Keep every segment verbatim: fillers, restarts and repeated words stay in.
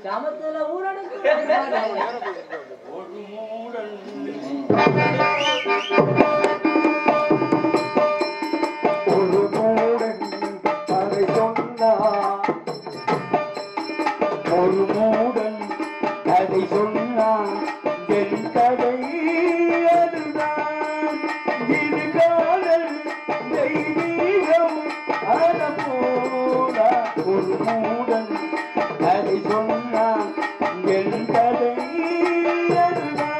சமத்துல ஊரடங்கு ஒரு மூடன் ஒரு மூடன் அதை சொன்னா ஒரு மூடன் அதை சொன்னா என் கதை அதுதான் இது காதல் தெய்வீகம் அத போல ஒரு மூடன் அதை சொன்னா என் கதை அதுதான்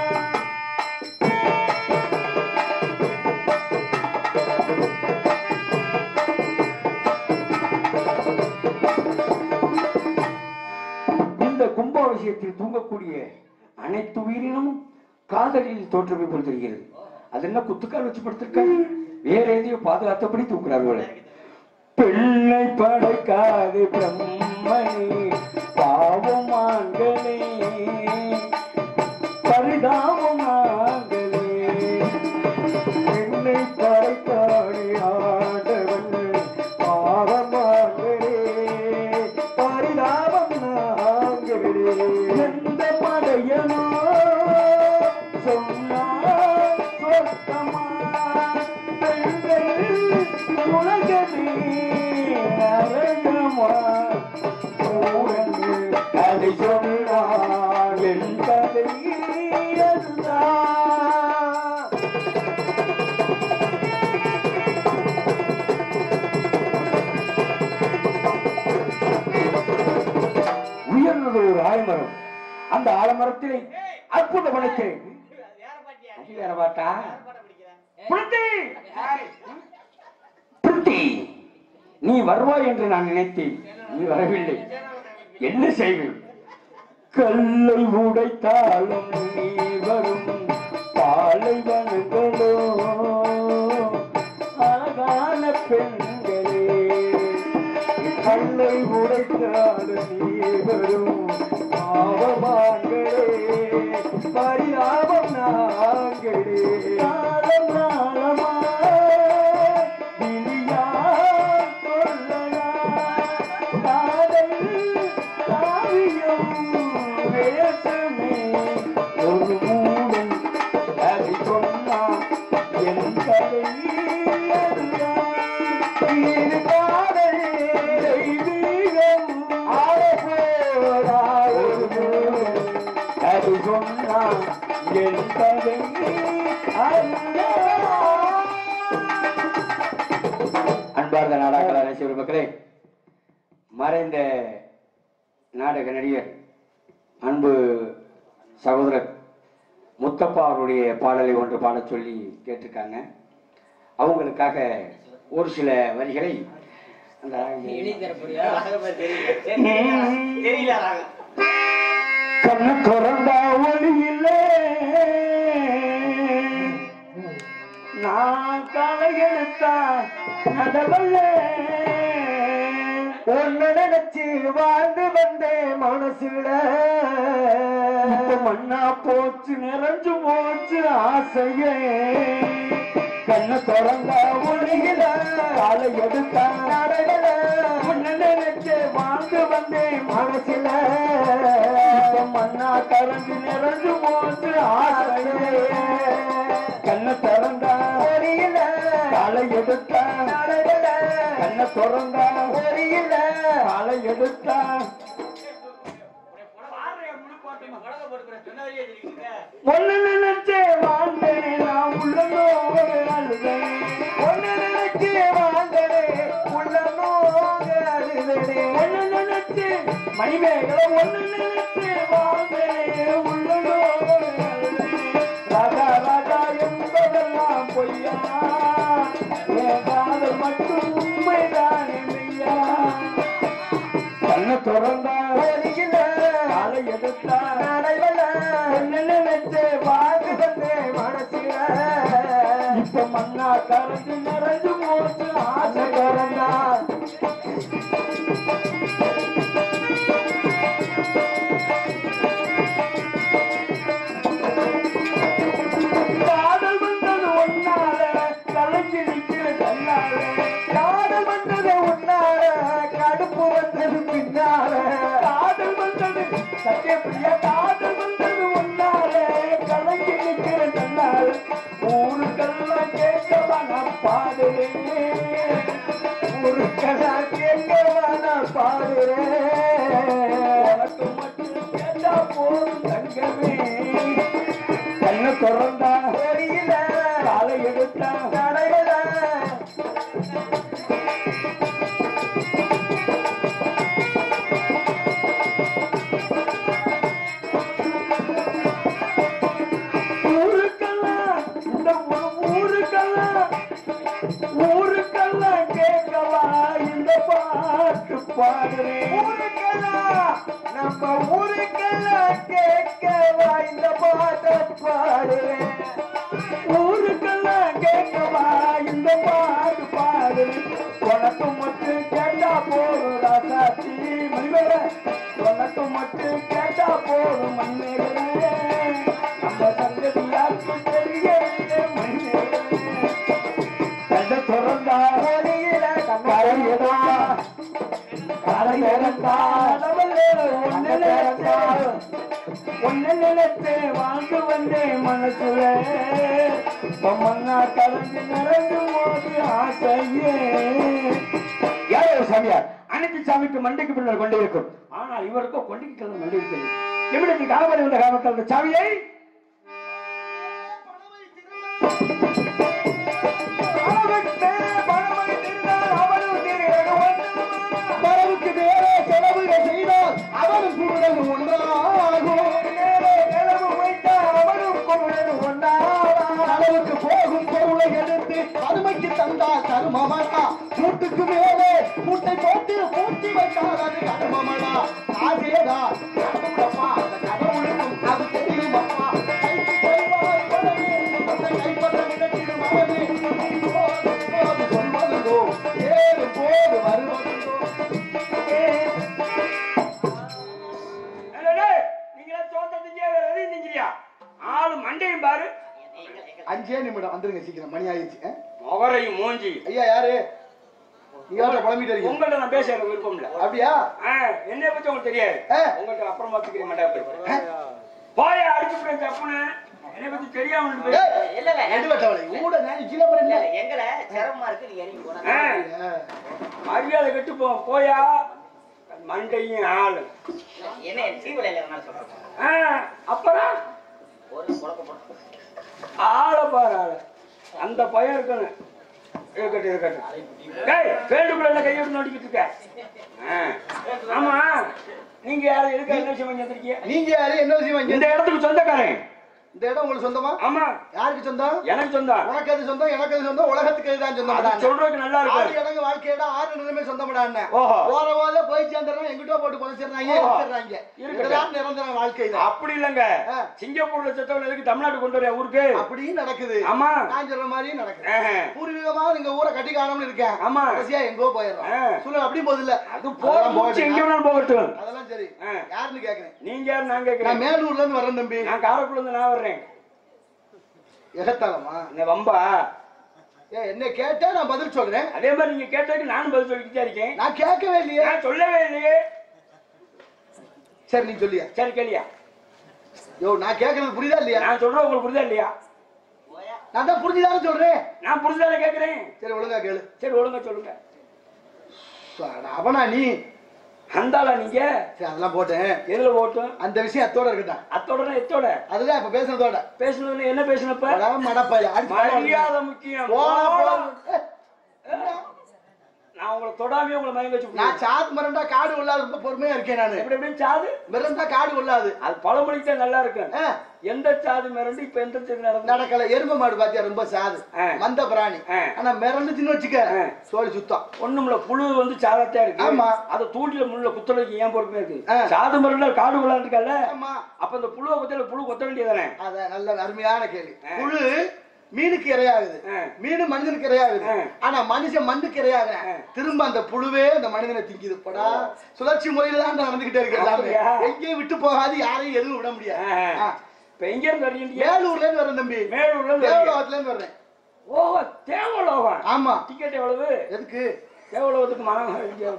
இந்த கும்பாபிஷேகத்தில் தூங்கக்கூடிய அனைத்து உயிரினமும் காதலில் தோற்றமை போல் தெரிகிறது. அது என்ன குத்துக்கால் வச்சு படுத்திருக்காங்க, வேற எதையோ பாதுகாத்தபடி தூக்குறார்கள். பெண்ணை படைக்காது பிரம்மனே பாவமான்களே பரிதாபமான்களே பெண்ணை படைக்காது ஆண்டவன் பாவமான்களே பரிதாபம் நாங்களே எந்த படையனோ சொன்னார் சொர்க்கமா பெண்கள் உலகமே நரகமா ஊரங்கு அதை சொன்னார் என் கதை அதுதான். உயர்ந்தது ஒரு ஆலமரம். அந்த ஆலமரத்திலே அற்புத படைத்தேன். நீ வருவாய் என்று நான் நினைத்தேன், நீ வரவில்லை. என்ன செய்வேன்? கல்லை உடைத்தாலும் நீ வரும் பாலைவனங்களோ அழகான பெண்களே கல்லை உடைத்தாலும் நீ வரும் பாவமாங்களே பரிதாபம் நாங்களே காலம் நாளமா விழியா கொள்ளலா காதல் காவியம் வேசமே ஒரு மூடன் அதை சொன்னா என் கதை அதுதான். இது காதல் தெய்வீகம் ஆரப்போரா ஒரு மூடன் அது சொன்னா என் கதை அதுதான். அன்பார்ந்த நாடக ரசிகர் மக்களே, மறைந்த நாடக நடிகர் அன்பு சகோதரர் முத்தப்பா அவருடைய பாடலை ஒன்று பாடச் சொல்லி கேட்டிருக்காங்க. அவங்களுக்காக ஒரு சில வரிகளை அந்த கண்ண திறந்தா ஒளி இல்லை நான் களை எடுத்தா நடவல்ல ஒன்னு நினைச்சு வாழ்ந்து வந்தேன் மனசுல மண்ணா போச்சு நிறைஞ்சு போச்சு ஆசையே கண்ண திறந்தா ஒளியில காலை எடுத்தா நடவல ஒன்னு நினைச்சு வாழ்ந்து வந்தேன் மனசுல மண்ணா கரைஞ்சு நிறைஞ்சு போச்சு ஆசையே கண்ண திறந்தா ஒளியில காலை எடுத்தா நடவல கண்ண திறந்தா ஒளியில காலை எடுத்தா ஒன்னு நினைச்சே வாழ்ந்தேன் நான் உள்ளனோ அழுதேன் ஒன்னு நினைச்சே வாழ்ந்தேன் உள்ளனோ அழுதேன் ஒன்னு நினைச்சே மணிமேகலை ஒன்னு நினைச்சே வாழ்ந்தேன் உள்ளனோ அழுதேன் ராஜா ராஜா என்பதெல்லாம் பொய்யா என் காதல் மட்டும் உண்மைதான் மெய்யா கண்ண திறந்தா ஒளியில காலை எடுத்தா நடைவல என்ன நினைச்சு வாழ்ந்து வந்தேன் மனசுல இப்ப மண்ணா கரைஞ்சு நிறைஞ்சு போச்சு ஆசை கரந்தா காதல் வந்தது ஒன்னால கலைக்கு நிக்கிற கண்ணால காதல் வந்தது ஒன்னால கடுப்பு வந்தது பின்னால காதல் வந்தது பிரிய காதல் வந்தது ஒன்னாலே கலங்கி நிற்கிற தன்னால ஊருக்கெல்லாம் கேட்கவா நான் பாடுறேன் ஊருக்கெல்லாம் கேட்கவா நான் பாடுறேன் உனக்கு மட்டும் கேட்டா போதும் தங்கமே கண்ணு திறந்தா தெரியல காலை எடுத்தா நடையில ஊருக்கெல்லாம் இந்த ஊருக்கெல்லாம் ஊருக்கெல்லாம் கேட்கவா இந்த பாட்டு பாடுறேன் ஊருக்கெல்லாம் நம்ம ஊருக்கெல்லாம் கேட்கவா இந்த பாட்டை பாடுறேன் ஊருக்கெல்லாம் கேட்கவா இந்த பாட்டு பாடுறேன் உனக்கு மட்டும் கேட்டா போதும் ராசாத்தி மணிமேல உனக்கு மட்டும் கேட்டா போதும் மணிமேல நம்ம சங்கதி யாருக்கு தெரிய மணிமேல கண்ண திறந்தா கரை எதா கரை எதா ஒன்னு நினைச்சா ஒன்னு நினைச்சு வாழ்ந்து வந்தேன் மனசுல மண்ணா கலந்து நிறைந்து போது ஆசையே யாரோ சாமியார் அனைத்து சாமிக்கு மண்டைக்கு பின்னர் கொண்டே இருக்கும் ஆனால் இவருக்கோ கொண்டைக்கு கிழமை மண்டை இருக்கிறது நிமிடத்தில் காலமணி வந்த காலத்தில் அந்த சாமியை வரவுக்கு வேற செலவுகள் செய்தால் அவனும் கூடுதல் ஒன்றாகும் நிலவு வைத்தால் அவனும் கூடுதல் ஒன்றாகும் அளவுக்கு போகும் பொருளை எடுத்து அருமைக்கு தந்தால் கருமமனா மூட்டுக்கு மேலே மூட்டை போட்டு பூட்டி வைத்தால் அது கருமமனா ஆசேதா கடவுளப்பா அந்த கடவுளுக்கும் அது தெரியும் அப்பா கைக்கு கைவாய் படவே அந்த கைப்பற்ற விடக்கிடும் அவனே போது போது சொல்வதுதோ ஏறு போது வருவதுதோ ஆளு மண்டையும் பாரு அஞ்சே நிமிடம் வந்துருங்க சீக்கிரம் மணி ஆயிடுச்சு முகரையும் மூஞ்சி ஐயா யாரு உங்கள்ட்ட நான் பேச எனக்கு விருப்பம் இல்ல அப்படியா என்னைய பத்தி உங்களுக்கு தெரியாது உங்கள்ட்ட அப்புறம் பாத்துக்கிறேன் மாட்டேன் போய அடிச்சு தப்புன்னு என்னை பத்தி தெரியாம மரியாதை கட்டு போ போயா மண்டையும் ஆளு அப்புறம் ஆள பாரு ஆளு அந்த பையன் இருக்கணும் இருக்கட்டும் இருக்கட்டும் பேண்டுக்குள்ள கையை நோட்டிக்கிட்டு இருக்க ஆமா நீங்க யாரு இருக்க என்ன விஷயம் வந்திருக்கீங்க நீங்க யாரு என்ன விஷயம் இந்த இடத்துக்கு சொந்தக்காரன் இந்த இடம் உங்களுக்கு சொந்தமா ஆமா யாருக்கு சொந்தம் எனக்கு சொந்தம் உனக்கு அது சொந்தம் எனக்கு அது சொந்தம் உலகத்துக்கு இதுதான் சொந்தம் அது சொல்றதுக்கு நல்லா இருக்கு ஆறு இடங்க வாழ்க்கையோட ஆறு நிலைமை சொந்தமடான்னு போற போத போய் சேர்ந்துறோம் எங்கிட்ட போட்டு புதைச்சிடுறாங்க எடுத்துறாங்க இதுதான் நிரந்தர வாழ்க்கை அப்படி இல்லங்க சிங்கப்பூர்ல செத்தவங்க எதுக்கு தமிழ்நாடு கொண்டு வர ஊருக்கு அப்படியும் நடக்குது ஆமா நான் சொல்ற மாதிரி நடக்குது பூர்வீகமா நீங்க ஊரை கட்டி காணணும்னு இருக்கேன் ஆமா கடைசியா எங்கோ போயிடுறோம் சொல்ல அப்படி போதில்ல அது போறோம் எங்க வேணாலும் போகட்டும் அதெல்லாம் சரி யாருன்னு கேக்குறேன் நீங்க யாரு நான் கேக்குறேன் நான் மேலூர்ல இருந்து வரேன் தம்பி நான் காரைக்குடில இருந்து நான் வரேன் எகத்தாலமா என்ன வம்பா ஏ என்ன கேட்டா நான் பதில் சொல்றேன் அதே மாதிரி நீங்க கேட்டதுக்கு நானும் பதில் சொல்லிக்கிட்டே இருக்கேன் நான் கேட்கவே இல்லையே நான் சொல்லவே இல்லையே சரி நீ சொல்லியா சரி கேளியா யோ நான் கேட்கறது புரியுதா இல்லையா நான் சொல்றேன் உங்களுக்கு புரியுதா இல்லையா நான் தான் புரிஞ்சுதானே சொல்றேன் நான் புரிஞ்சுதானே கேட்கிறேன் சரி ஒழுங்கா கேளு சரி ஒழுங்கா சொல்லுங்க அவனா நீ அந்தாளா நீங்க அதெல்லாம் போட்டேன் எதுல போட்டோம் அந்த விஷயம் அத்தோட இருக்கட்டும் அத்தோட எத்தோட அதுதான் இப்ப பேசுனதோட பேசுனது என்ன பேசுனப்ப மடப்பையா மரியாதை முக்கியம் நான் உங்களை தொடாமே உங்களை மயங்க வச்சு நான் சாது மிரண்டா காடு உள்ளாது ரொம்ப பொறுமையா இருக்கேன் நான் எப்படி எப்படி சாது மிரண்டா காடு உள்ளாது அது பழமொழிக்கு தான் நல்லா இருக்கு எந்த சாது மிரண்டு இப்ப எந்த சாது நடந்து நடக்கல எருமை மாடு பாத்தியா ரொம்ப சாது மந்த பிராணி ஆனா மிரண்டுச்சுன்னு வச்சுக்க சோழி சுத்தம் ஒண்ணுமில்ல புழு வந்து சாதத்தா இருக்கு ஆமா அது தூண்டில முள்ள குத்தலைக்கு ஏன் பொறுமையா இருக்கு சாது மிரண்டா காடு உள்ளாது இருக்கல அப்ப அந்த புழுவை குத்தல புழு கொத்த வேண்டியதானே அத நல்ல அருமையான கேள்வி புழு மீனுக்கு இரையாகுது மீன் மனிதனுக்கு இரையாகுது ஆனா மனுஷன் மண்ணுக்கு இரையாகுற திரும்ப அந்த புழுவே அந்த மனிதனை திங்குது படா சுழற்சி முறையில தான் நடந்துகிட்டே இருக்கு எல்லாமே எங்கேயும் விட்டு போகாது யாரையும் எதுவும் விட முடியாது இப்ப எங்க இருந்து வரீங்க மேலூர்ல இருந்து வரேன் தம்பி மேலூர்ல இருந்து தேவலோகத்துல இருந்து வர்றேன் ஓ தேவலோகம் ஆமா டிக்கெட் எவ்வளவு எதுக்கு எவ்வளவுக்கு மனம்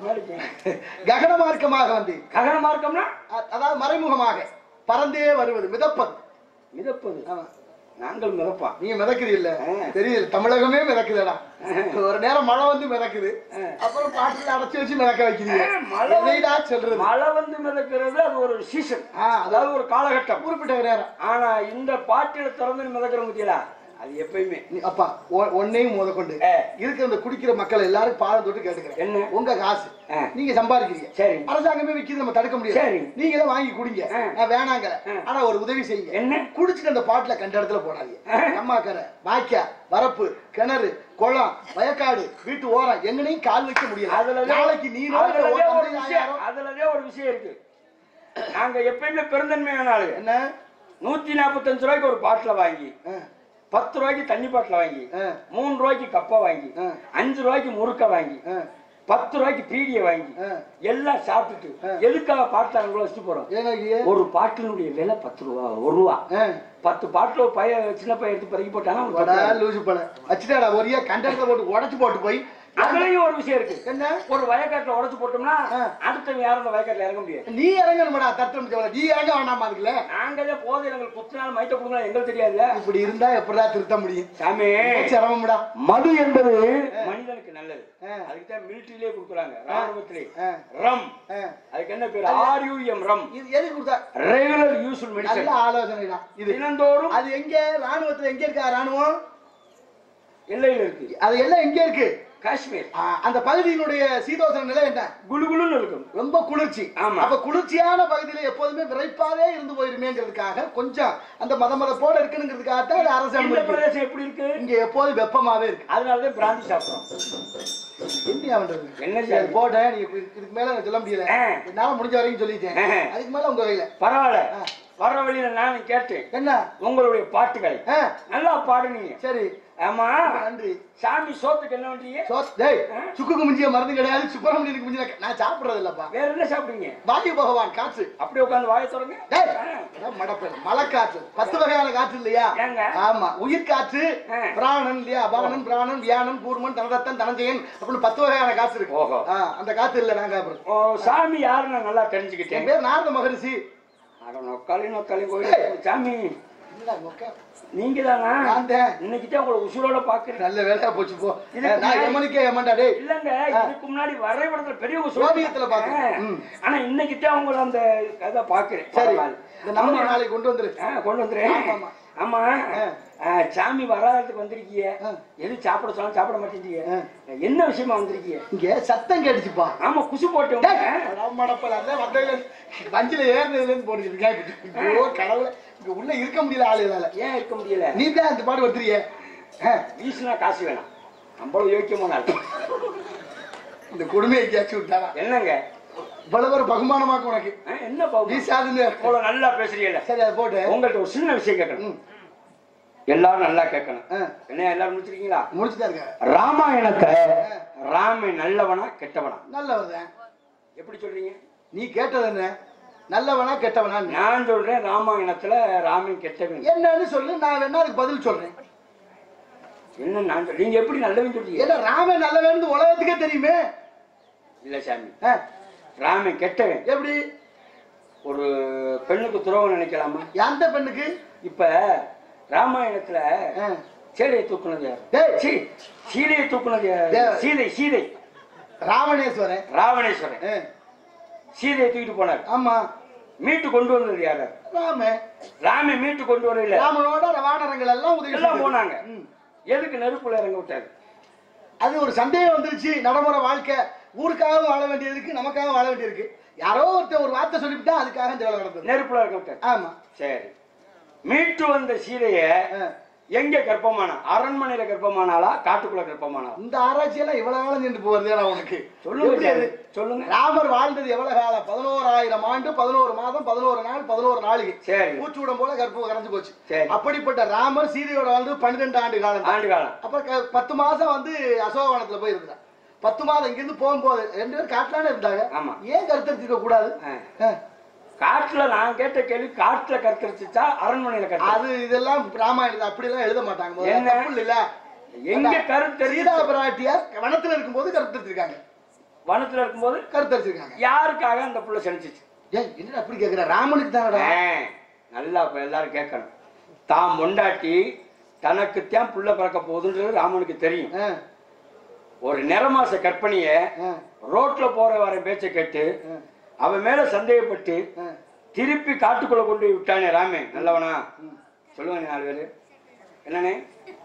ககன மார்க்கமாக வந்து ககன மார்க்கம்னா அதாவது மறைமுகமாக பறந்தே வருவது மிதப்பது. மிதப்பது நாங்கள் மிதப்பா நீங்க மிதக்குது இல்ல தெரியல. தமிழகமே மிதக்குதுடா. ஒரு நேரம் மழை வந்து மிதக்குது, அப்புறம் பாட்டுல அடைச்சு வச்சு மிதக்க வைக்கிறீங்க. மழை சொல்றது மழை வந்து மிதக்கிறது அது ஒரு சீசன், அதாவது ஒரு காலகட்டம் குறிப்பிட்ட நேரம். ஆனா இந்த பாட்டில திறந்து மிதக்கிற முத்தியலா அது எப்பயுமே அப்பா ஒன்னையும் முத கொண்டு இருக்கிற இந்த குடிக்கிற மக்கள் எல்லாரும் பாடம் தொட்டு கேட்டுக்கிறேன். என்ன உங்க காசு நீங்க சம்பாதிக்கிறீங்க, சரி, அரசாங்கமே விற்கிது, நம்ம தடுக்க முடியாது, சரி, நீங்க தான் வாங்கி குடிங்க, நான் வேணாங்க. ஆனா ஒரு உதவி செய்யுங்க, என்ன குடிச்சிட்டு அந்த பாட்டில கண்ட இடத்துல போடாதீங்க. அம்மாக்கரை, வாய்க்கா, வரப்பு, கிணறு, குளம், வயக்காடு, வீட்டு ஓரம் எங்கனையும் கால் வைக்க முடியாது. அதுல நாளைக்கு நீரோ அதுலதே ஒரு விஷயம் இருக்கு. நாங்க எப்பயுமே பெருந்தன்மையான ஆளு. என்ன நூத்தி நாற்பத்தி அஞ்சு ரூபாய்க்கு ஒரு பாட்டில வாங்கி, பத்து ரூபாய்க்கு தண்ணி பாட்டில வாங்கி, மூணு ரூபாய்க்கு கப்பை வாங்கி, அஞ்சு ரூபாய்க்கு முறுக்க வாங்கி, பத்து ரூபாய்க்கு பீடியை வாங்கி எல்லாம் சாப்பிட்டுட்டு எதுக்காக பாட்டில வச்சுட்டு போறோம்? ஒரு பாட்டினுடைய விலை பத்து ரூபா, ஒரு ரூபா. பத்து பாட்டில ஒரு பைய சின்ன பையன் எடுத்து பறக்கி போட்டானா ஒரே கண்டத்துல போட்டு உடச்சு போட்டு போய் அதுலயும் ஒரு விஷயம் இருக்கு. என்ன ஒரு வயக்காட்டுல உடச்சு போட்டோம்னா அடுத்த யாரும் அந்த வயக்காட்டுல இறங்க முடியாது. நீ இறங்கணும்டா, தட்டம் நீ இறங்க வேண்டாமா? அதுக்குல நாங்களே போதும், எங்களுக்கு குத்தினாலும் மைத்த கொடுக்கலாம் எங்களுக்கு தெரியாதுல. இப்படி இருந்தா எப்படா திருத்த முடியும் சாமி? சிரமம்டா. மது என்பது மனிதனுக்கு நல்லது, அதுக்குதான் மிலிட்டரியிலே கொடுக்குறாங்க, ராணுவத்திலே. ரம் அதுக்கு என்ன பேரு? ஆர்யூஎம் ரம். இது எதுக்கு கொடுத்தா? Regular useful medicine. நல்ல ஆலோசனை தான் இது. தினந்தோறும் அது எங்க ராணுவத்துல எங்க இருக்கா? ராணுவம் எல்லையில இருக்கு. அது எல்லாம் எங்க இருக்கு? காஷ்மீர். அந்த பகுதியினுடைய சீதோசன நிலை என்ன? குளுகுளுன்னு இருக்கும், ரொம்ப குளிர்ச்சி. அப்ப குளிர்ச்சியான பகுதியில எப்போதுமே விரைப்பாவே இருந்து போயிருமேங்கிறதுக்காக கொஞ்சம் அந்த மத மத போல இருக்குங்கிறதுக்காக தான் அரசாங்கம். பிரதேசம் எப்படி இருக்கு? இங்க எப்போதும் வெப்பமாவே இருக்கு, அதனாலதான் பிராந்தி சாப்பிடுறோம். என்ன பண்றது? என்ன போட்டேன், நீ இதுக்கு மேல சொல்ல முடியல, என்னால முடிஞ்ச வரைக்கும் சொல்லிட்டேன், அதுக்கு மேல உங்க கையில. பரவாயில்ல. வர்ற வழியில நான் கேட்டேன், என்ன உங்களுடைய பாட்டுகளை நல்லா பாடுனீங்க. சரி, ஆமா, நன்றி. சாமி சோத்துக்கு என்ன பண்றீங்க? சுக்குக்கு மிஞ்சிய மருந்து கிடையாது, சுப்பிரமணியனுக்கு மிஞ்சிய நான் சாப்பிடுறது இல்லப்பா. வேற என்ன சாப்பிடுறீங்க? வாயு பகவான் காற்று. அப்படியே உட்காந்து வாயை தொடங்க. மடப்பேன் மலை காற்று, பத்து வகையான காற்று இல்லையா? ஆமா, உயிர் காற்று, பிராணன் இல்லையா? அபானன், பிராணன், வியானன், கூர்மன், தனதத்தன், தனஞ்சயன் அப்படின்னு பத்து வகையான காற்று இருக்கு. ஓஹோ, அந்த காற்று இல்ல நாங்க சாப்பிடுறோம். சாமி யாருன்னு நான் நல்லா தெரிஞ்சுக்கிட்டேன். என் பேர் நாரத மகரிஷி. நொக்காலி நொக்காலி கோயில் சாமி நீங்க தானா? இன்னைக்கு தான் உங்களை உசுரோட பாக்குறேன். நல்ல வேலையா போச்சு போ. எமனுக்கே எமன்டா டேய். இல்லங்க, இதுக்கு முன்னாடி வரைபடத்துல பெரிய சோவியத்துல பாத்தேன், ஆனா இன்னைக்கு தான் உங்களை அந்த கதை பாக்குறேன். சரி, இந்த நம்பர் நாளைக்கு கொண்டு வந்துரு. கொண்டு வந்துரு. ஆமா, சாமி வராதுக்கு வந்திருக்கீங்க, எது சாப்பிட சொன்னா சாப்பிட மாட்டேங்க, என்ன விஷயமா வந்திருக்கீங்க? இங்க சத்தம் கேட்டுச்சுப்பா. ஆமா, குசு போட்டு வஞ்சில ஏறினதுல இருந்து போட்டுருக்கேன். கடவுளை இங்க உள்ள இருக்க முடியல, ஆளுகளால. ஏன் இருக்க முடியல? நீ தான் அந்த பாடு வந்துருக்கிய. வீசுனா காசு வேணாம், நம்மளும் யோக்கியமான இந்த கொடுமையை கேச்சு விட்டாரா? என்னங்க இவ்வளவு ஒரு பகுமானமாக்கும் உனக்கு? என்ன வீசாதுன்னு நல்லா பேசுறீங்கல்ல. சரி, அதை போட்டு உங்கள்கிட்ட ஒரு சின்ன விஷயம் கேட்கணும், எல்லாரும் நல்லா கேட்கணும். என்ன எல்லாரும் முடிச்சிருக்கீங்களா? முடிச்சுட்டா இருக்க. ராமாயணத்தை ராமன் நல்லவனா கெட்டவனா? நல்லவன். எப்படி சொல்றீங்க? நீ கேட்டது என்ன? நல்லவனா கெட்டவனா? நான் சொல்றேன் ராமாயணத்துல ராமன் கெட்டவன். என்னன்னு சொல்லு, நான் வேணா அதுக்கு பதில் சொல்றேன். என்ன நான் சொல்றேன், நீங்க எப்படி நல்லவன் சொல்றீங்க? ஏன்னா ராமன் நல்லவன் உலகத்துக்கே தெரியுமே. இல்ல சாமி, ராமன் கெட்டவன். எப்படி? ஒரு பெண்ணுக்கு துரோகம் நினைக்கலாமா? எந்த பெண்ணுக்கு? இப்ப ராமாயணத்துல சீதையை தூக்குனது சீதையை தூக்குனது சீதை சீதை ராவணேஸ்வரன். ராவணேஸ்வரன் சீதையை தூக்கிட்டு போனார். ஆமா, மீட்டு கொண்டு வந்தது யாரு? ராம. ராம மீட்டு கொண்டு வரல, ராமனோட வானரங்கள் எல்லாம் உதவி எல்லாம் போனாங்க. எதுக்கு நெருப்புல இறங்க விட்டாரு? அது ஒரு சந்தேகம் வந்துருச்சு. நடைமுறை வாழ்க்கை, ஊருக்காக வாழ வேண்டியதுக்கு நமக்காக வாழ வேண்டியிருக்கு. யாரோ ஒருத்தர் ஒரு வார்த்தை சொல்லிவிட்டா அதுக்காக இந்த வேலை நடந்தது. நெருப்புல இறங்க விட்டாரு. ஆமா, சரி. மீட்டு வந்த சீதைய எங்க கர்ப்பமானா? அரண்மனையில கர்ப்பமானாலா காட்டுக்குள்ள கர்ப்பமானா? இந்த ஆராய்ச்சி எல்லாம் இவ்வளவு காலம் நின்று போறதா உனக்கு? சொல்லுங்க சொல்லுங்க. ராமர் வாழ்ந்தது எவ்வளவு காலம்? பதினோராயிரம் ஆண்டு, பதினோரு மாதம், பதினோரு நாள், பதினோரு நாளைக்கு. சரி, பூச்சூடம் போல கர்ப்பம் கரைஞ்சு போச்சு. அப்படிப்பட்ட ராமர் சீதையோட வாழ்ந்து பன்னிரெண்டு ஆண்டு காலம். ஆண்டு காலம். அப்ப பத்து மாசம் வந்து அசோகவனத்துல போய் இருந்தா. பத்து மாதம் இங்கிருந்து போகும்போது ரெண்டு பேரும் காட்டுலான்னு இருந்தாங்க. ஆமா, ஏன் கருத்தரிச்சிக்க கூடாது? காட்டுல நான் கேட்ட கேள்வி, காட்டுல கருத்தரிச்சா அரண்மனையில கருத்து? அது இதெல்லாம் ராமாயணத்தை அப்படி எல்லாம் எழுத மாட்டாங்க. இல்ல எங்க கருத்து சீதா பிராட்டியார் வனத்துல இருக்கும்போது கருத்தரிச்சிருக்காங்க. வனத்துல இருக்கும்போது கருத்தரிச்சிருக்காங்க. யாருக்காக அந்த புள்ள செஞ்சிச்சு? ஏய் என்ன அப்படி கேக்குற? ராமனுக்கு தானடா. நல்லா எல்லாரும் கேட்கணும். தாம் பொண்டாட்டி தனக்குத்தான் புள்ள பிறக்க போகுதுன்றது ராமனுக்கு தெரியும். ஒரு நிறமாச கற்பனைய ரோட்ல போற வர பேச்சை கேட்டு அவன் மேல சந்தேகப்பட்டு திருப்பி காட்டுக்குள்ள கொண்டு விட்டானே ராமே. நல்லவனா சொல்லுவானே நாலு பேரு என்னன்னு.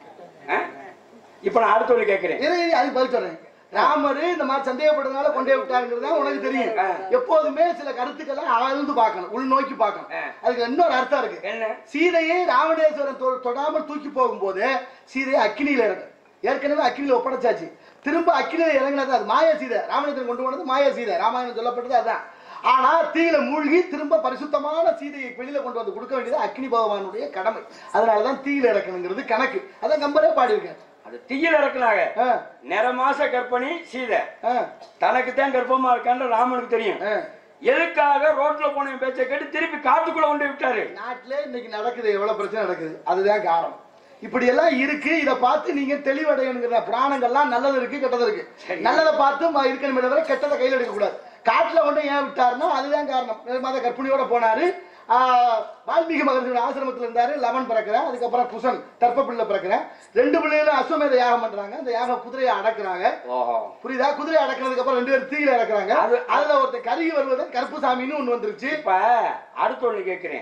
இப்ப நான் அடுத்த கேட்கிறேன், அதுக்கு பதில் சொல்றேன். ராமரு இந்த மாதிரி சந்தேகப்படுறதுனால கொண்டே விட்டாருங்கிறது உனக்கு தெரியும். எப்போதுமே சில கருத்துக்களை ஆழ்ந்து பார்க்கணும், உள் நோக்கி பார்க்கணும். அதுக்கு இன்னொரு அர்த்தம் இருக்கு. என்ன? சீதையை ராவணேஸ்வரன் தொடாமல் தூக்கி போகும்போது சீதையை அக்கினியில இறங்கு. ஏற்கனவே அக்கினியில ஒப்படைச்சாச்சு. திரும்ப அக்கினியில இறங்கினது அது மாயா சீதை. ராவணேஸ்வரன் கொண்டு போனது மாயா சீதை. ராமாயணம் சொல்லப்பட்டது அதுதான். ஆனா தீயில மூழ்கி திரும்ப பரிசுத்தமான சீதையை வெளியில கொண்டு வந்து கொடுக்க வேண்டியது அக்னி பகவானுடைய கடமை. அதனாலதான் தீயில இறக்கணுங்கிறது கணக்கு. அதான் கம்பரே பாடி இருக்கேன். அது தீயில இறக்குனாங்க. நிறமாச கற்பனை சீதை தனக்குத்தான் கர்ப்பமா இருக்கான்னு ராமனுக்கு தெரியும். எதுக்காக ரோட்ல போன பேச்சை கேட்டு திருப்பி காட்டுக்குள்ள கொண்டு விட்டாரு. நாட்டுல இன்னைக்கு நடக்குது, எவ்வளவு பிரச்சனை நடக்குது, அதுதான் காரணம். இப்படி எல்லாம் இருக்கு. இதை பார்த்து நீங்க தெளிவடையணுங்கிற புராணங்கள்லாம் நல்லது இருக்கு, கெட்டது இருக்கு. நல்லதை பார்த்து இருக்கணுமே தவிர கெட்டதை கையில் எடுக்க கூடாது. காட்டுல கொண்டு ஏன் விட்டாருன்னா அதுதான் காரணம். மாத கற்பனையோட போனாரு. வால்மீகி மகர்ஷியோட ஆசிரமத்தில் இருந்தாரு. லவன் பிறக்கிறேன், அதுக்கப்புறம் குசன் தர்ப்ப பிள்ளை பிறக்கிறேன். ரெண்டு பிள்ளைகளும் அஸ்வமேத யாகம் பண்றாங்க. அந்த யாகம் குதிரையை அடக்குறாங்க. புரியுதா? குதிரையை அடக்குறதுக்கு அப்புறம் ரெண்டு பேரும் தீயில இறக்குறாங்க. அதுல ஒருத்தர் கருகி வருவதை கருப்புசாமின்னு ஒண்ணு வந்துருச்சு. இப்ப அடுத்த ஒண்ணு கேட்கிறேன்,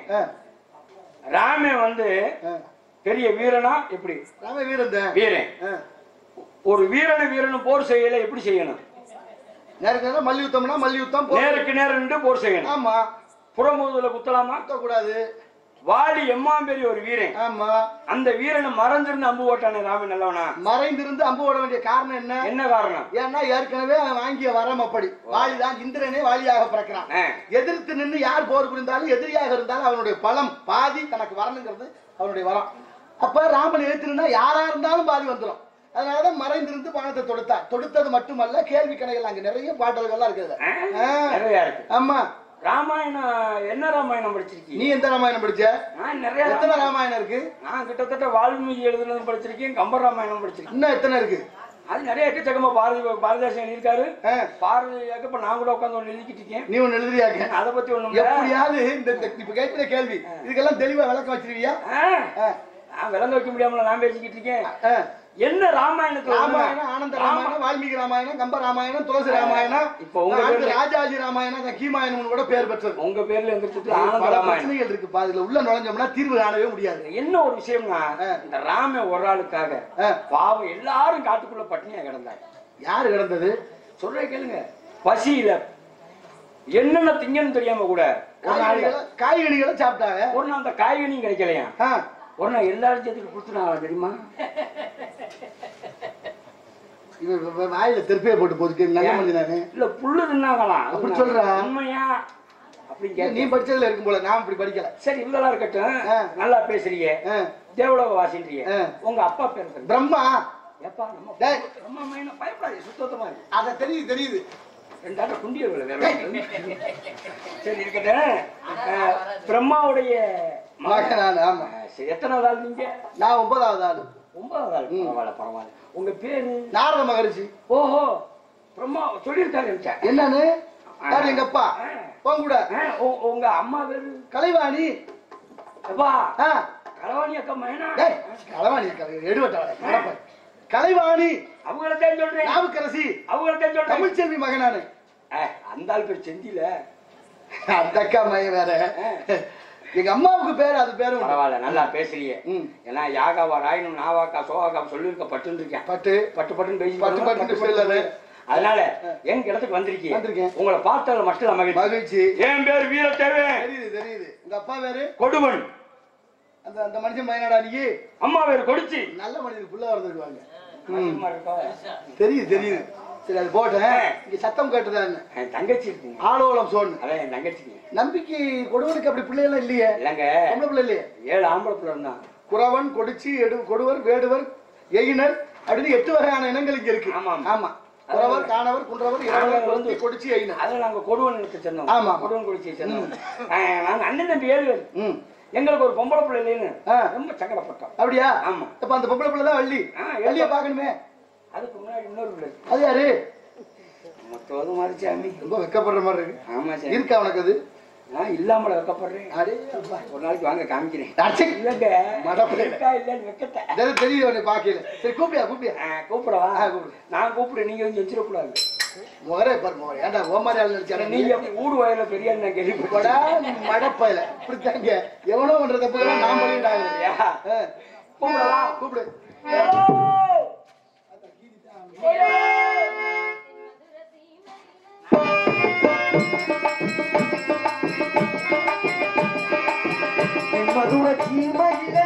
ராமே வந்து பெரிய வீரனா எப்படி? ராம வீரன் வீரன். ஒரு வீரனை வீரனும் போர் செய்யல எப்படி செய்யணும்? நேருக்கு நேரம் மல்யுத்தம்னா மல்யுத்தம், நேருக்கு நேரம் நின்று போர் செய்யணும். ஆமா. புறமுதுல குத்தலாமா? குத்தக்கூடாது. வாலி எம்மாம்பெரிய ஒரு வீரன். ஆமா. அந்த வீரனை மறைந்திருந்து அம்பு ஓட்டானே ராமன் நல்லவனா? மறைந்திருந்து அம்பு ஓட வேண்டிய காரணம் என்ன? என்ன காரணம்? ஏன்னா ஏற்கனவே அவன் வாங்கிய வரம் அப்படி. வாலிதான் இந்திரனே வாலியாக பிறக்கிறான். எதிர்த்து நின்று யார் போர் புரிந்தாலும் எதிரியாக இருந்தாலும் அவனுடைய பலம் பாதி தனக்கு வரணுங்கிறது அவனுடைய வரம். அப்ப ராமன் எழுத்துனா யாரா இருந்தாலும் பாதி வந்துடும். அதனாலதான் மறைந்திருந்து பணத்தை தொடுத்தார். தொடுத்தது மட்டுமல்ல, கேள்வி கணைகள் அங்க நிறைய பாடல்கள்லாம் இருக்குது. நிறைய இருக்கு. ஆமா. ராமாயணம் என்ன ராமாயணம் படிச்சிருக்கீங்க? நீ எந்த ராமாயணம் படிச்ச? நான் நிறைய. எத்தனை ராமாயணம் இருக்கு? நான் கிட்டத்தட்ட வால்மீகி எழுதுனது படிச்சிருக்கேன், கம்ப ராமாயணம் படிச்சிருக்கேன். இன்னும் எத்தனை இருக்கு? அது நிறைய எக்கச்சக்கமா பாரதி பாரதிதாசன் எழுதியிருக்காரு. பாரதியாக்க இப்ப நான் கூட உட்காந்து ஒண்ணு எழுதிக்கிட்டு இருக்கேன். நீ ஒண்ணு எழுதுறியாக்க? அதை பத்தி ஒண்ணு எப்படியாவது இந்த இப்ப கேட்கிற கேள்வி இதுக்கெல்லாம் தெளிவா விளக்கம் வச்சிருவியா? நான் விளங்க வைக்க முடியாமல நான் பேசிக்கிட்டு இருக்கேன். என்ன ராமாயணத்துல? ராமாயணம், ஆனந்த ராமாயணம், வால்மீகி ராமாயணம், கம்ப ராமாயணம், துளசி ராமாயணம், இப்ப உங்க ராஜாஜி ராமாயணம், கீமாயணம் கூட பேர் பெற்றது. உங்க பேர்ல எந்திரிச்சு ஆனந்த ராமாயணம் இருக்கு. பாதுல உள்ள நுழைஞ்சோம்னா தீர்வு காணவே முடியாது. என்ன ஒரு விஷயம்னா, இந்த ராம ஒரு ஆளுக்காக பாவம் எல்லாரும் காட்டுக்குள்ள பட்டினியா கிடந்தாங்க. யாரு கிடந்தது சொல்ற கேளுங்க. பசியில என்னென்ன திங்கன்னு தெரியாம கூட காய்கறிகளை சாப்பிட்டாங்க. ஒரு நாள் அந்த காய்கறியும் கிடைக்கலையா? ஒரு நாள் எல்லாரும் சேர்த்துட்டு கொடுத்துனாங்களா தெரியுமா? வாயில திருப்பிய போட்டு போதுக்கு நல்ல மனிதனானே இல்ல புல்லு தின்னாங்களாம். அப்படி சொல்ற உண்மையா? அப்படி நீ படிச்சதுல இருக்கும் போல, நான் அப்படி படிக்கல. சரி இவ்வளவு இருக்கட்டும், நல்லா பேசுறீங்க, தேவலோக வாசின்றீங்க. உங்க அப்பா பேர் பிரம்மா. ஏப்பா நம்ம பிரம்மா மைன பயப்படாது, சுத்தமா இருக்கு. அத தெரியுது தெரியுது. ரெண்டாட்ட குண்டியவங்கள வேற. சரி இருக்கட்டும். பிரம்மாவுடைய மகன். ஆமா. சரி எத்தனாவது ஆள் நீங்க? நான் ஒன்பதாவது ஆளு. ஒன்பதாவது ஆள். பரவாயில்ல பரவாயில்ல. உங்க பேரு? நாரத மகரிஷி. ஓஹோ, பிரம்மா சொல்லியிருக்காரு. என்னன்னு? யாரு? எங்க அப்பா. போங்க கூட. உங்க அம்மா பேரு? கலைவாணி. அப்பா கலைவாணி அக்கா மகனா? கலைவாணி எடுவட்ட கலைவாணி அவங்கள்தான் சொல்றேன். நாவுக்கரசி அவங்கள்தான் சொல்றேன். தமிழ்ச்செல்வி மகனானு. அந்த ஆள் பேர் செந்தில. அந்த அக்கா மகன் வேற. எங்க அம்மாவுக்கு பேரு அது பேரும் பரவாயில்ல. நல்லா பேசுறீங்க. ஏன்னா யாகாவா ராயனும் நாவாக்கா சோகாக்கா சொல்லிருக்க பட்டு இருக்கேன். பட்டு பட்டு பட்டுன்னு பேசி பட்டு பட்டு. அதனால எங்க இடத்துக்கு வந்திருக்கீங்க. உங்களை பார்த்ததுல மட்டும் மகிழ்ச்சி. என் பேர் வீரத்தேவே. தெரியுது தெரியுது. உங்க அப்பா பேரு கொடுவன். அந்த அந்த மனுஷன் மயனாடா நீ? அம்மா பேரு கொடுச்சி. நல்ல மனிதனுக்கு புள்ள வரதுக்குவாங்க. தெரியுது தெரியுது. சரி அது போட்டேன். இங்க சத்தம் கேட்டுதான் தங்கச்சி இருக்குங்க. ஆலோலம் சோன். அதான் என் தங்கச்சி. நம்பிக்கை கொடுவனுக்கு அப்படி பிள்ளை எல்லாம் இல்லையே? இல்லங்க பொம்பளை பிள்ளை இல்லையே. ஏழு ஆம்பளை பிள்ளை இருந்தான். குறவன், கொடுச்சி, எடு கொடுவர், வேடுவர், எயினர் அப்படின்னு எட்டு வகையான இனங்கள் இங்க இருக்கு. ஆமா ஆமா. குறவர், காணவர், குன்றவர், இரவர் வந்து கொடுச்சி, எயினர். அதுல நாங்க கொடுவனுக்கு சேர்ந்தோம். ஆமா கொடுவன் கொடுச்சி சேர்ந்தோம். நாங்க அண்ணன் தம்பி ஏழு பேர். எங்களுக்கு ஒரு பொம்பளை பிள்ளை இல்லைன்னு ரொம்ப சங்கடப்பட்டோம். அப்படியா? ஆமா. அப்ப அந்த பொம்பளை பிள்ளை தான் வள்ளி. வள்ளிய பாக்கணுமே. அதுக்கு முன்னாடி இன்னொரு பிள்ளை. அது யாரு? மொத்தம் மாதிரி சாமி. ரொம்ப வெக்கப்படுற மாதிரி இருக்கு. ஆமா சார். இருக்கா உனக்கு அது? நான் இல்லாமல வெக்கப்படுறேன். அடே ஒரு நாளைக்கு வாங்க காமிக்கிறேன். இல்லங்க மடப்பா இல்லன்னு வெக்கட்ட. அது தெரியுது உன்னை பாக்கல. சரி கூப்பியா கூப்பியா. கூப்பிடவா? கூப்பிடு. நான் கூப்பிடு, நீங்க வந்து வச்சிட கூடாது. மொரே பாரு மொரே. ஏண்டா ஓமாரி ஆளு நினைச்சானே நீங்க அப்படி ஊடு வயல பெரிய நான் கேள்விப்படா மடப்பையில. இப்படி தாங்க எவனோ பண்ற தப்புலாம் நான் பண்ணிட்டாங்கயா. கூப்பிடவா? கூப்பிடு. மதுர சீமையில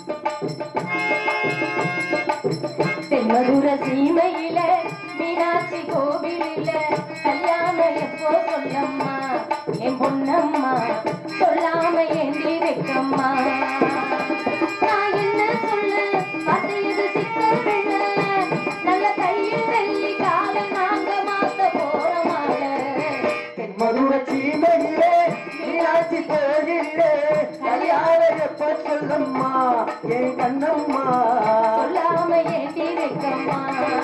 தென்மதுர சீமையில மீனாட்சி கோவிலில கல்யாணம் எப்போ சொல்லம்மா என் பொன்னம்மா சொல்லாம ஏந்தி வைக்கம்மா. நான் என்ன சொல்ல பாத்தையது சிக்கல் நல்ல கையில் வெள்ளி கால நாங்க மாத்த போறமால. தென்மதுர சீமையிலே மீனாட்சி கோவிலிலே கல்யாணம் எப்ப சொல்லம்மா என் கண்ணம்மா சொல்லாம ஏந்தி வைக்கம்மா.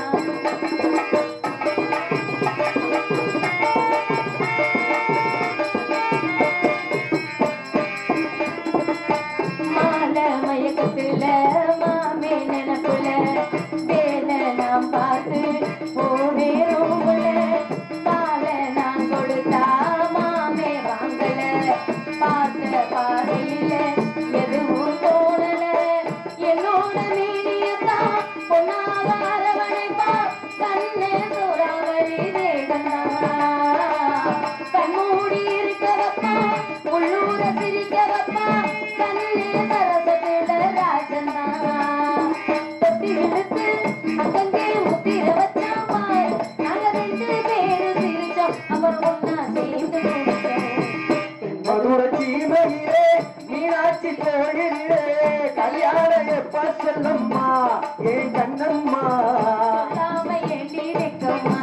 மாலை மயக்கத்துல மாமே நினப்புல வேலை நாம் பார்த்து போவேறும் பாலை நான் கொடுத்தா மாமே வாங்கல. பார்த்த பாதையில எதுவும் தோணல. என்னோட மீனியத்தான் பொன்னாக அரவணைப்பா கண்ணே சோறாவளி தேகந்தா. கண்மூடி இருக்க வப்பா உள்ளூர சிரிக்க வப்பா கண்ணே சரசத்திட ராஜந்தா. தொட்டி இழுத்து அங்கங்கே முத்திர வச்சா பாரு நாங்க ரெண்டு பேரு சிரிச்சோம் அப்புறம் ஒன்னா சேர்ந்து மதுர சீமையிலே மீனாட்சி கோயிலே கல்யாணம் எப்ப சொல்லம்மா என் கண்ணம்மா சொல்லாம ஏண்டி வைக்கம்மா.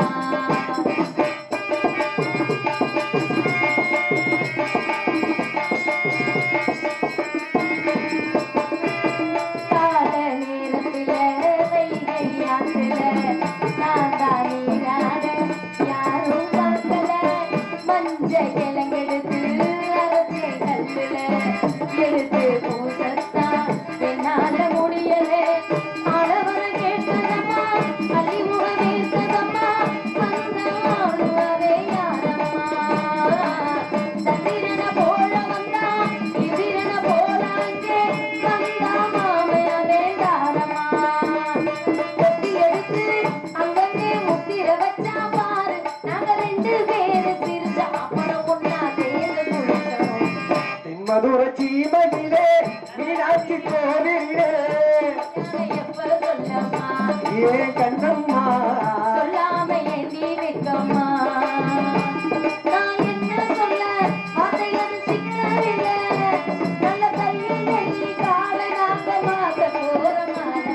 கால நேரத்துல வைகை ஆத்துல நான் தான் நீராட யாரும் பார்க்கல. மஞ்ச கிழங்கெடுத்து அரைச்சே கல்லுல எடுத்து பூசத்தான் என்னால முடியல. ஆடவர கேட்டதம்மா அழிமுக வீசதம்மா வந்தாடுவவே யாரம்மா. சந்திரன போல வந்தா இந்திரன போல அங்கே வந்தா மாமையாவே தாரம்மா. தொட்டி எடுத்து அங்கங்கே முத்திர வச்சா பாரு நாங்க ரெண்டு பேரு சிரிச்சா அப்புறம் ஒன்னா சேர்ந்து குளிச்சோம். மதுர சீமையிலே மீனாட்சி கோவிலே எப்ப சொல்லம்மா ஏன் கண்ணம்மா சொல்லாம ஏந்தி வைக்கம்மா. நான் என்ன சொல்ல வார்த்தையது சிக்கவில்ல. நல்ல கையில் வெள்ளி கால நாங்க மாத்த போறமான.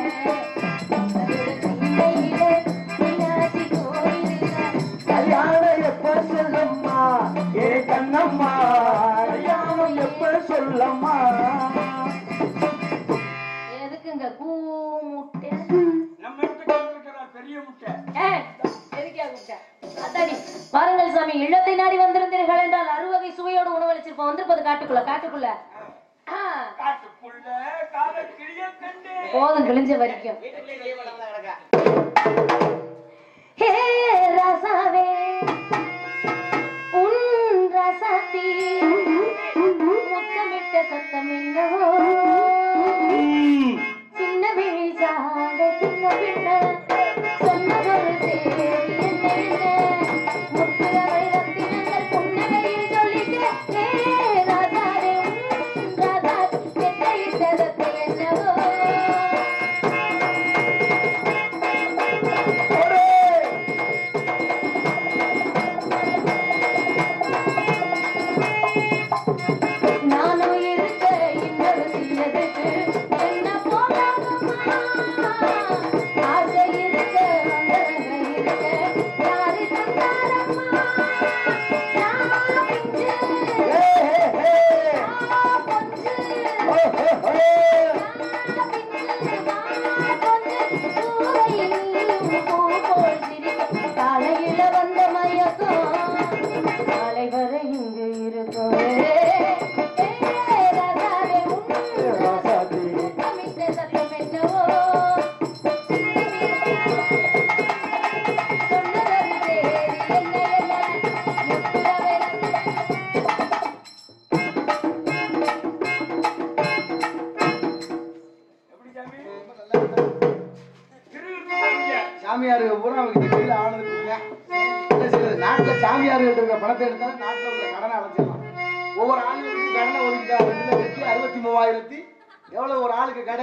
சீமையிலே மீனாட்சி கோயிலில கல்யாணம் எப்ப சொல்லம்மா ஏன் கண்ணம்மா கல்யாணம் எப்ப சொல்லம்மா. எதுக்குங்க கூ முட்டை பெரிய முட்டை வாருங்கள் சாமி. இல்லத்தை நாடி வந்திருந்தீர்கள் என்றால் அறுவகை சுவையோடு உணவளிச்சிருப்போம். வந்திருப்பது காட்டுக்குள்ள காட்டுக்குள்ள போதும் கிழிஞ்ச வரைக்கும். ஹே ரசாவே உன் ரசத்தி முத்தமிட்ட சத்தம் என்னவோ சின்ன விழி சாட சின்ன பின்ன சொன்னதொரு சேரி என்ன என்ன முத்துரவை ரத்தினங்கள் புன்னகையில் சொல்லிட்டு ஹே ராசாவே உன் ராசா எத்தையிட்ட சத்தம் என்னவோ. சாமியார்கள் இருக்கிற பணத்தை எடுத்தா நாட்டில் உள்ள கடனை அடைச்சிடலாம். ஒவ்வொரு ஆளுக்கு கடனை ஒதுக்கிட்டா ரெண்டு லட்சத்தி அறுபத்தி மூவாயிரத்தி எவ்வளவு ஒரு ஆளுக்கு கடை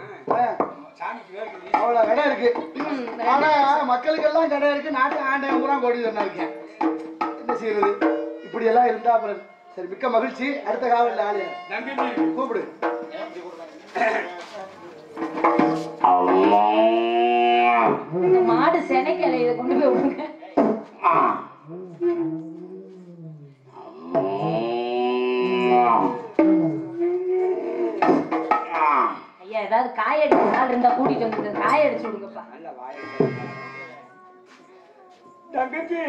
அவ்வளவு கடை இருக்கு. ஆனா மக்களுக்கு எல்லாம் கடை இருக்கு. நாட்டு ஆண்டவன் பூரா கோடி சொன்னா இருக்கேன். என்ன செய்யறது? இப்படி எல்லாம் இருந்தா அப்புறம் சரி. மிக்க மகிழ்ச்சி. அடுத்த காவல் ஆளு கூப்பிடு. மாடு செனைக்கலை இதை கொண்டு போய் விடுங்க. ஐயா ஏதாவது காய அடிச்ச நாள் இருந்தா கூட்டிட்டு வந்து காய அடிச்சு விடுங்கப்பா. தங்கச்சி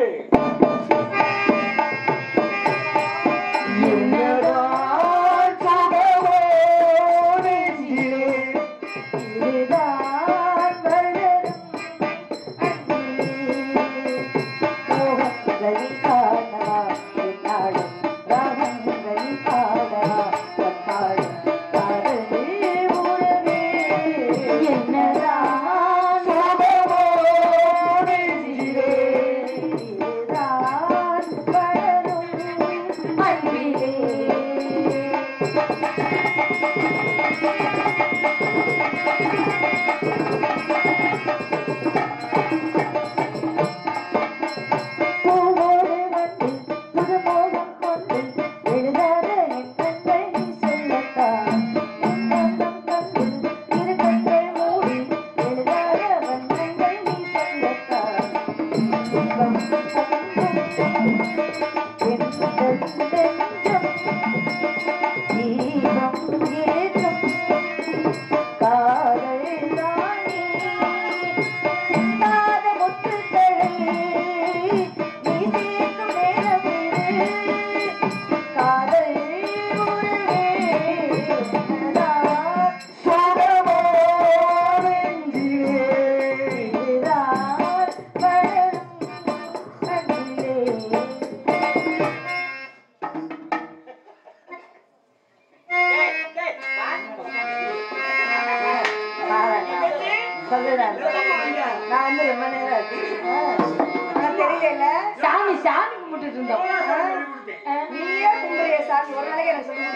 சாமி சாமி கும்பிட்டு இருந்தோம். நீயே கும்பிடுறிய சாமி ஒரு நாளைக்கு எனக்கு சொல்லி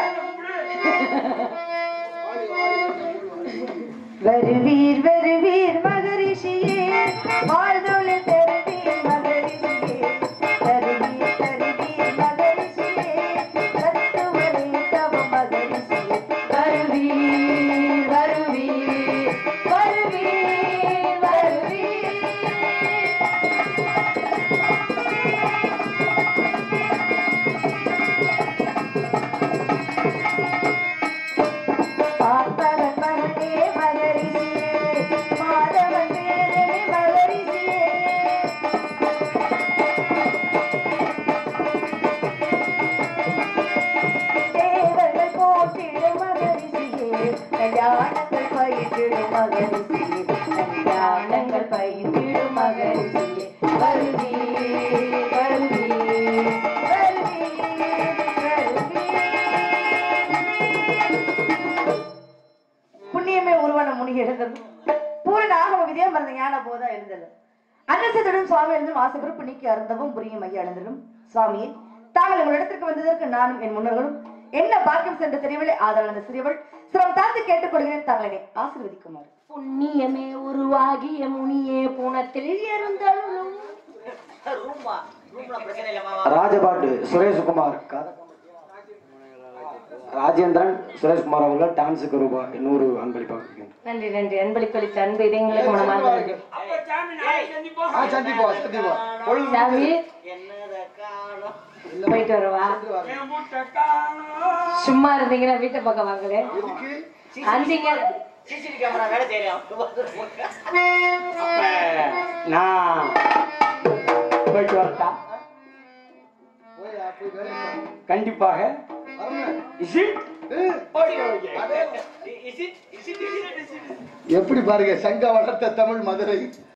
வருவீர் வருவீர் மகரிஷியே வாழ்தொழு தருவீர் மகரிஷியே தருவீர் தருவீர் மகரிஷியே தத்துவரே தவ மகரிஷியே வருவீர் வருவீர் வருவீர் வருவீர் பார்ப்பவன் மகனே மகரிஷியே மாதவன் பேரனே மகரிஷியே தேவர்கள் போற்றிடும் மகரிஷியே கல்யாணங்கள் பயிற்றிடும் மகரிஷியே கல்யாணங்கள் பயிற்றிடும் மகரிஷியே வருவீர் வருவீர் வருவீர் புண்ணியமே உருவான முனி எழுந்தது பூரண ஆகம விதியா மறந்த ஞான போதா எழுந்தது அன்னசத்துடன் சுவாமி எழுந்தும் ஆசைப்பிறப்பு நீக்கி அருந்தவும் புரியும் ஐயா எழுந்தலும் சுவாமியே தாங்கள் உங்கள் இடத்திற்கு வந்ததற்கு நானும் என் முன்னர்களும் என்ன பாக்கியம் சென்று தெரியவில்லை. ஆதலால் அந்த சிறியவள் சிரம் தாழ்ந்து கேட்டுக்கொள்கிறேன். தாங்களே ஆசீர்வதிக்குமாறு. புண்ணியமே உருவாகிய முனியே பூனத்தில் இருந்தலும் ராஜபாட்டு சுரேஷ்குமார் ராஜேந்திரன் சுரேஷ்குமார் அவர்கள் டான்ஸுக்கு ரூபாய் நூறு அன்பளிப்பாக. நன்றி நன்றி. அன்பளிப்பளித்த அன்பு இதயங்களுக்கு மனமாக சாமி போயிட்டு வரவா? சும்மா இருந்தீங்கன்னா வீட்டை பக்கம் வாங்கல அஞ்சிங்க நான் போயிட்டு வரட்டா? கண்டிப்பாக. எப்படி பாருங்க சங்க வளர்த்த தமிழ் மதுரை